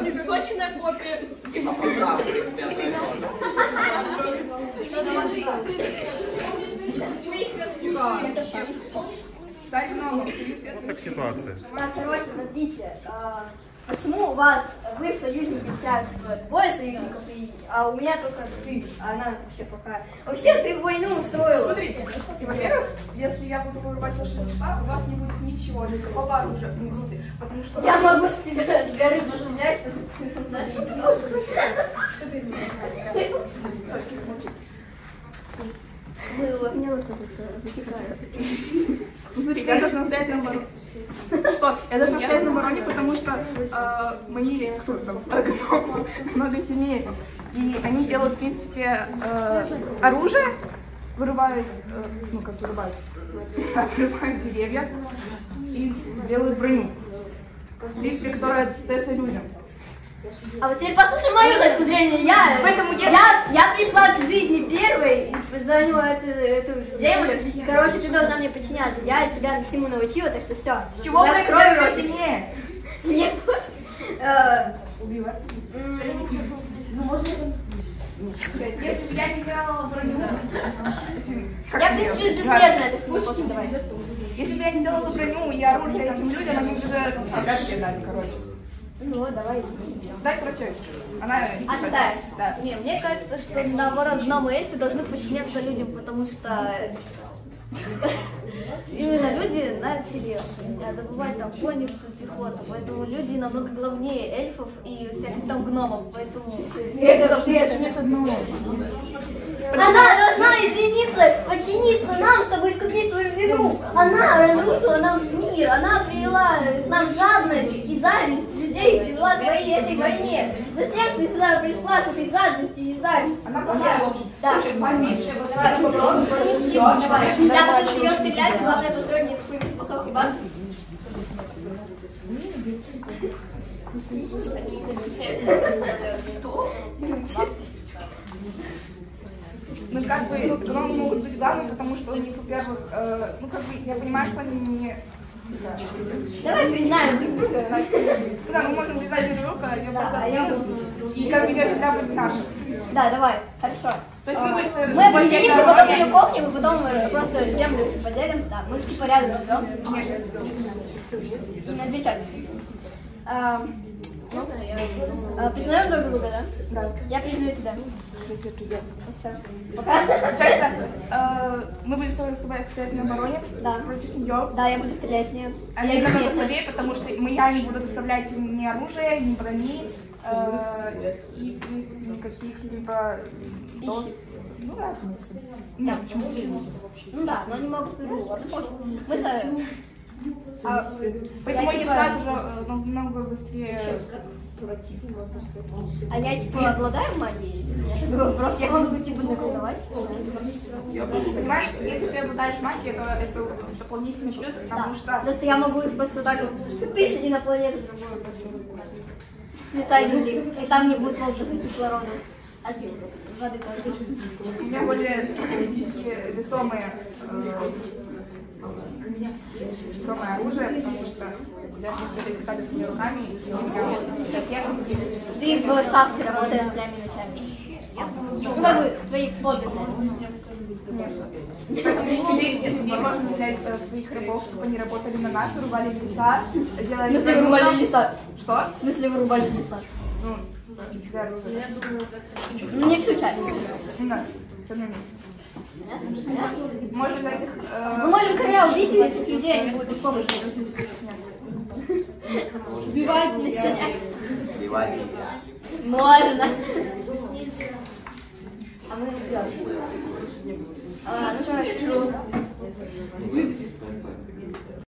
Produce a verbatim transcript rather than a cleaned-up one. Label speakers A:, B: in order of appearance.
A: Точная копия.
B: Вот так ситуация.
C: Короче, смотрите, почему у вас, вы союзники, хотя типа двое союзников, а у меня только ты, а она вообще плохая. Вообще ты войну устроила.
A: Смотрите, во-первых, если я буду вырубать ваши леса, у вас не будет ничего, никакого оружия, в принципе, потому что...
C: Я могу с тебя с горы пострелять, что ты мыло. Мне вот это вытекает.
A: Смотри, я должна стоять на обороне. Что? Я должна стоять на обороне, потому что э, мои кто там, гномы много сильнее. И они делают, в принципе, э, оружие, вырубают, э, ну как вырубают, вырубают деревья и делают броню, в принципе, которая остается людям.
C: А вот теперь послушай мою точку зрения. Я,
A: Поэтому если...
C: я, я пришла к жизни первой и заняла эту, эту землю. И, короче, ты должна мне подчиняться. Я тебя всему научила, так что все.
A: С чего вы играете сильнее?
C: Нет.
A: Убила. Ну, можно... Если бы я не делала броню...
C: Я, в принципе, бессмертная, так что не хочешь, давай.
A: Если бы я не делала броню и оружие этим людям, они уже... Как тебе дали, короче?
C: Ну вот, давай.
A: Дай крутечку. Она...
C: А да.
A: Да.
C: Не, мне кажется, что наоборот, гномы и эльфы должны подчиняться людям, потому что именно люди начали добывать там конницу, пехоту, поэтому люди намного главнее эльфов и всяких там гномов, поэтому... Она должна извиниться, подчиниться нам, чтобы искупить свою вину. Она разрушила нам мир, она привела нам жадность и зависть людей, привела к твоей этой войне. Зачем ты сюда пришла с этой жадностью и завистью?
A: Она вообще...
C: Да. Я буду с нее стрелять, главное построить мне какой-нибудь высокий баз.
A: Ну, как бы, гномы могут быть главным, потому что у них, во-первых, э, ну, как бы, я понимаю, что они не... Да.
C: Давай признаем друг друга.
A: Да, мы можем признать друг друга, я
C: Да,
A: просто...
C: а я
A: И как бы я всегда буду наша.
C: Да, давай, хорошо.
A: То есть мы будем...
C: Мы объединимся, потом ее копнем, и потом мы просто землю все поделим. Да, мы же типа рядом живем. И на две части. Признаем друг друга, да?
A: Да.
C: Я признаю тебя. Все.
A: Пока. Получается, э, мы будем с собой стоять на обороне
C: Да.
A: против нее.
C: Да, я буду стрелять с нее.
A: Они намного слабее, потому что мы, я не буду доставлять им ни оружия, ни брони, э, и, в принципе, никаких-либо... Ну да, конечно. Нет, почему тебе?
C: Ну да, но они могут перервать. Мы с...
A: А, поэтому они сразу же э, намного быстрее...
C: А я типа обладаю магией? Это вопрос, я могу типа наколдовать?
A: Понимаешь, если ты обладаешь магией, то это дополнительный плюс, потому
C: Да.
A: что...
C: Просто я могу их просто так вот тысячи на планету другую просто с лица земли, и там не будет волчьего кислорода. От воды тоже.
A: У меня более такие весомые, э, весомое оружие, потому что я не пытаюсь своими руками, и у меня техники.
C: Ты в шахте работаешь днями и ночами. Ну как бы твои хобби,
A: Мы можем взять своих рабов, чтобы они работали на нас, вырубали леса, делали...
C: В смысле вырубали леса?
A: Что?
C: В смысле вырубали леса?
A: Ну, для оружия.
C: Ну не всю часть.
A: Не надо, тем не менее. Можем этих... Э...
C: Мы можем короля убить, и этих людей они будут беспомощны. Убивать население. Можно. А мы не сделаем. А, ну что,